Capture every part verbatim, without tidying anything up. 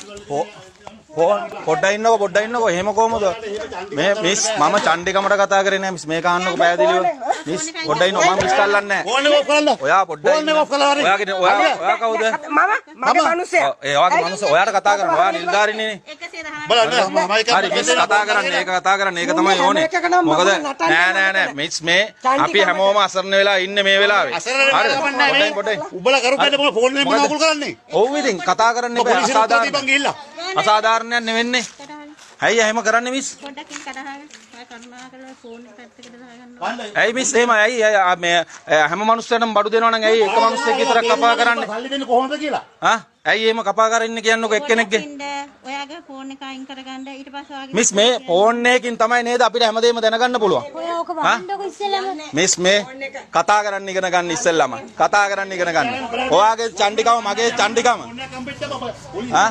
පොඩ්ඩක් ඉන්නකෝ පොඩ්ඩක් ඉන්නකෝ එහෙම කොහමද මේ මිස් මම චණ්ඩිකමට කතා කරේ නෑ මිස් මේක අහන්නකෝ පැහැදිලිව මිස් පොඩ්ඩක් ඉන්නකෝ මම මිස් කල්ලන්නේ නෑ ඕනේ ඔෆ් කරන්න ඔයා පොඩ්ඩක් ඕනේ ඔෆ් කරලා හරි ඔයාගේ ඔයා ඔයා කවුද මම මගේ මිනිස්සයා ඒ ඔයාගේ මිනිස්සයා ඔයාට කතා කරන්න ඔයා නිලධාරිනේ බලන්න මම හරි මිස් කතා කරන්නේ ඒක කතා කරන්නේ ඒක තමයි ඕනේ මොකද නෑ නෑ නෑ මිස් මේ අපි හැමෝම අසරණ වෙලා ඉන්නේ මේ වෙලාවේ හරිද පොඩ්ඩක් පොඩ්ඩක් උඹලා කරුපැද්ද ෆෝන් එකේ මොනවද කරන්නේ ඔව් ඉතින් කතා කරන්න එපා අසාධාරණ අසාධාරණයක් නෙවෙන්නේ. ඇයි එහෙම කරන්නේ මිස්? පොඩ්ඩක් ඉන්න කතාහගෙන. ඔය කරුණා කරලා ෆෝන් එක පැත්තකට දාගන්න. ඇයි මිස් එහෙම ඇයි මේ හැම මිනිස්සුන්ටම බඩු දෙනවා නම් ඇයි එක මිනිස්සෙක් විතරක් කපා කරන්නේ? සල්ලි දෙන්නේ කොහොමද කියලා? හා? ඇයි එහෙම කපා කරගෙන ඉන්නේ කියන්නකෝ එක්කෙනෙක්ගේ? ඔයාගේ ෆෝන් එක අයින් කරගන්න ඊට පස්සේ ඔයාගේ මිස් මේ ෆෝන් එකකින් තමයි නේද අපිට හැමදේම දැනගන්න පුළුවන්. ඔය ඕක වහන්නකො ඉස්සෙල්ලාම. මිස් මේ කතා කරන්න ඉගෙන ගන්න ඉස්සෙල්ලාම. කතා කරන්න ඉගෙන ගන්න. ඔයාගේ චණ්ඩිකම මගේ චණ්ඩිකම. හා?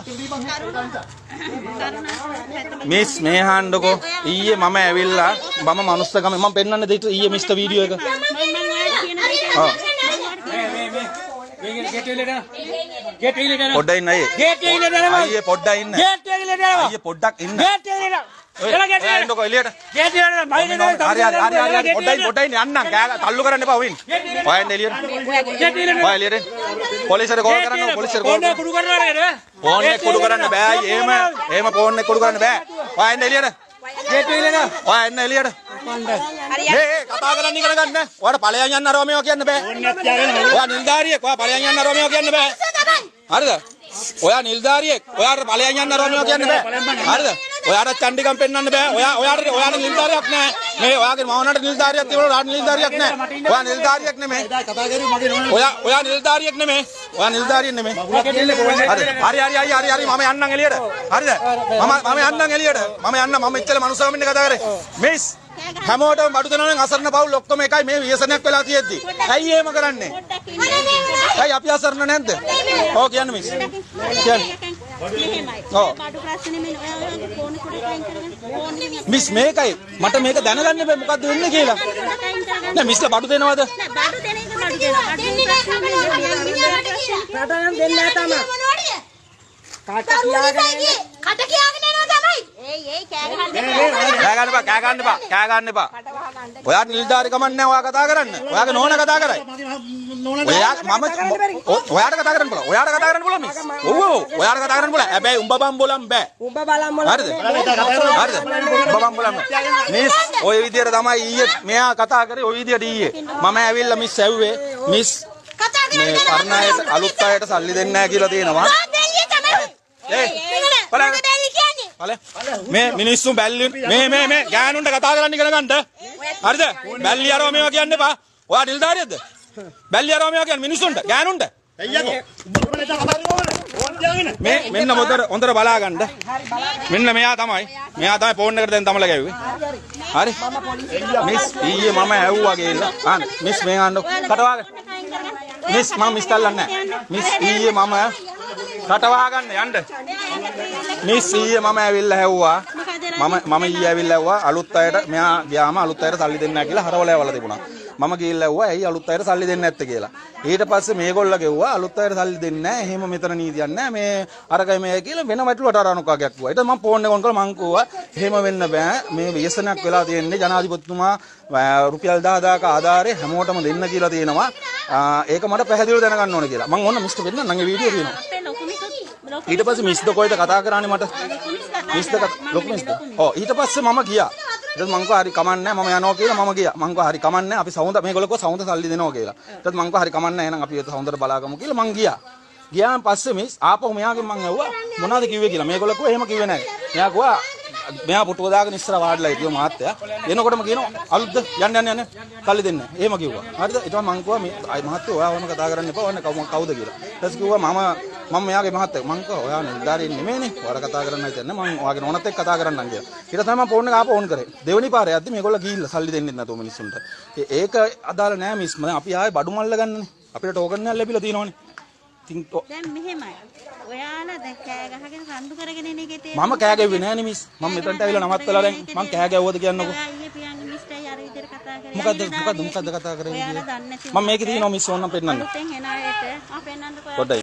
මිස් මේ හාන්නකෝ ඊයේ මම ඇවිල්ලා මම මනුස්සකම මම පෙන්නන්න දෙයිද ඊයේ මිස්ටර් වීඩියෝ එක. ඔව්. පොඩ්ඩක් ඉන්න අයියේ. අයියේ පොඩ්ඩක් ඉන්න. අයියේ පොඩ්ඩක් ඉන්න. එන්නකෝ එළියට. හරි හරි හරි හරි පොඩ්ඩක් පොඩ්ඩක් ඉන්න යන්නම් කෑ තල්ලු කරන්න එපා ඔවින්. ඔයා එන්න එළියට. ඔයා එළියට. පොලිසියට කෝල් කරන්න පොලිසියට කෝල් කරන්න. ෆෝන් එක කුඩු කරනවා නේද? ෆෝන් එක කුඩු කරන්න බෑ. එහෙම එහෙම ෆෝන් එක කුඩු කරන්න බෑ. ඔයා එන්න එළියට. ඔයා එන්න එළියට. මේ කතා කරන්න ඉගෙන ගන්න. ඔයාට ඵලයන් යන්න අරව මේවා කියන්න බෑ. ඔයා නිල්ධාරියෙක්. ඔයා ඵලයන් යන්න අරව මේවා කියන්න බෑ. හරිද? ඔයා නිල්ධාරියෙක්. ඔයාට ඵලයන් යන්න අරව මේවා කියන්න බෑ. හරිද? ඔයාට චණ්ඩිකම් පෙන්වන්න බෑ. ඔයා ඔයාට ඔයාට නිල්ධාරියක් නෑ. මේ ඔයාගේ මවනට නිල්ධාරියක් තිබුණා. ඔයාට නිල්ධාරියක් නෑ. ඔයා නිල්ධාරියක් නෙමෙයි. ඔයා ඔයා නිල්ධාරියක් නෙමෙයි. ඔයා නිල්ධාරියෙක් නෙමෙයි. හරි හරි හරි හරි හරි මම යන්නම් එළියට. හරිද? මම මම යන්නම් එළියට. මම යන්න මම ඉච්චල මනුස්සකම ඉන්න කතා කරේ. මිස් හැමෝටම බඩු දෙනවා නම් අසරණ පවුල් ඔක්කොම එකයි මේ ව්‍යසනයක් වෙලා තියෙද්දි. ඇයි එහෙම කරන්නේ? ඇයි අපි අසරණ නැද්ද? ඔව් කියන්න මිස්. කියන්න. ඔව්. බඩු ප්‍රශ්නේ මේ ඔයාලගේ ෆෝන් එකට කයින් කරගන්න. ෆෝන් එක මිස් මේකයි මට මේක දැනගන්න බෑ මොකද්ද වෙන්නේ කියලා. නෑ මිස්ලා බඩු දෙනවද? නෑ බඩු දෙන එක බඩු දෙනවා. බඩු දෙන්නේ දෙන්නේ නැහැ තමයි. කාට කියාගෙන කට කියාගෙන එනවා තමයි. ඒයි ඒයි කෑ ගන්න එපා. කෑ ගන්න එපා කෑ ගන්න එපා කෑ ගන්න එපා. ඔයා නිල්ධාරි කමක් නැහැ ඔයා කතා කරන්න. ඔයාගේ නෝනා කතා කරයි. ඔයා මම ඔයාට කතා කරන්න පුළුවන්. ඔයාට කතා කරන්න පුළුවන් මිස්. ඔව් ඔව් ඔයාට කතා කරන්න පුළුවන්. හැබැයි උඹ බම් බොලම් බෑ. උඹ බලම් බොලම්. හරිද? හරිද? උඹ බම් බොලම්. මිස් ඔය විදියට තමයි ඊයේ මෙයා කතා කරේ ඔය විදියට ඊයේ. මම ඇවිල්ලා මිස් ඇව්වේ මිස් මේ පර්ණායට අලුත් අයට සල්ලි දෙන්නේ නැහැ කියලා තියෙනවා. ඒ බලන්න බලන්න මේ මිනිස්සු බැල්ලි මේ මේ මේ ගෑනුන්ට කතා කරන්න ඉගෙන ගන්නට හරිද බැල්ලි අරව මේවා කියන්න එපා ඔයා නිල්ධාරියද බැල්ලි අරව මේවා කියන්නේ මිනිස්සුන්ට ගෑනුන්ට අයියෝ මේ මෙන්න මොතර හොඳට බලා ගන්න මෙන්න මෙයා තමයි මෙයා තමයි ෆෝන් එකට දැන් තමල ගැව්වේ හරි මිස් ඊයේ මම ඇව්වා ගේලා ආන්න මිස් මේ ආන්න කටවාගෙන මිස් මම මිස් කල්ලන්නේ නැහැ මිස් ඊයේ මම කටවා ගන්න යන්න මිස් ඊයේ මම ඇවිල්ලා හැව්වා මම මම ඊයේ ඇවිල්ලා හැව්වා අලුත් අයට මෙයා ගියාම අලුත් අයට සල්ලි දෙන්නේ නැහැ කියලා හරවල ඇවලා තිබුණා මම ගිහිල්ලා ඇව්වා ඇයි අලුත් අයට සල්ලි දෙන්නේ නැත්තේ කියලා ඊට පස්සේ මේගොල්ලෝ ගෙව්වා අලුත් අයට සල්ලි දෙන්නේ නැහැ එහෙම මෙතන නීතියක් නැහැ මේ අරකයි මේ කියලා වෙන වැටලුවට අරනක් වගේක් කිව්වා ඊට මම ෆෝන් එක ඔන් කරලා මං කිව්වා එහෙම වෙන්න බෑ මේ ව්‍යසනයක් වෙලා තියෙන්නේ ජනාධිපතිතුමා රුපියල් දහදාක ආධාරේ හැමෝටම දෙන්න කියලා තියෙනවා ඒක මට පැහැදිලිව දැනගන්න ඕන කියලා මං ඕන මිස්ටර් වෙන්න නම් ඒ වීඩියෝ තියෙනවා ඊට පස්සේ මිස්ද කොයිද කතා කරන්නේ මට මිස්ද ලොකු මිස්ද ඔව් ඊට පස්සේ මම ගියා ඊට මං කිව්වා හරි කමන්නේ මම යනවා කියලා මම ගියා මං කිව්වා හරි කමන්නේ අපි සවුන්ද මේගොල්ලෝ කිව්වා සවුන්ද සල්ලි දෙනවා කියලා ඊට මං කිව්වා හරි කමන්නේ එහෙනම් අපි සවුන්දට බලාගමු කියලා මං ගියා ගියාන් පස්සේ මිස් ආපහු මෙයාගෙන් මං ඇහුවා මොනවද කිව්වේ කියලා මේගොල්ලෝ කිව්වා එහෙම කිව්වේ නැහැ මෙයා කිව්වා මෙයා පුටුව දාගෙන ඉස්සර වාඩිලා හිටියෝ මහත්තයා එනකොටම කියනවා අලුත්ද යන්න යන්න යන්න සල්ලි දෙන්න එහෙම කිව්වා හරිද ඊට පස්සේ මං කිව්වා මේ මහත්තයා ඔයා වම කතා කරන්න එපා ඔන්න කවුද කියලා ඊට පස්සේ කිව්වා මම මම මෙයාගේ මහත්තයා මං කිව්වා ඔයා නිලධාරියෙක් නෙමෙයිනේ ඔයාලා කතා කරන්න හිතන්නේ මං ඔයාගේ නෝනත් එක්ක කතා කරන්නම් කියලා ඊට තමයි මම ෆෝන් එක ආපහු ඕන් කරේ දෙවෙනි පාරේ යද්දි මේගොල්ලෝ ගිහිල්ලා සල්ලි දෙන්නෙත් නැතුව මිනිස්සුන්ට ඒක අදාළ නෑ මිස් මම අපි ආයේ බඩු මල්ල ගන්නනේ අපිට ටෝකන් එකක් ලැබිලා තියෙනවනේ දැන් මෙහෙමයි ඔයාලා දැන් කෑ ගහගෙන රණ්ඩු කරගෙන එන එකේ තේරුම මම කෑ ගැව්වේ නෑනේ මිස් මම මෙතනට ඇවිල්ලා නවත්තලා දැන් මම කෑ ගැව්වද කියන්නකෝ අයියේ පියන්ගේ මිස්ටර් අර විදිහට කතා කරේ මොකද්ද මොකද්ද මොකද්ද කතා කරේ මම මේකේ තියෙනවා මිස් ඕන්නම් පෙන්නන්න අලුතෙන් එන අයට ආ පෙන්නන්නකෝ පොඩ්ඩයි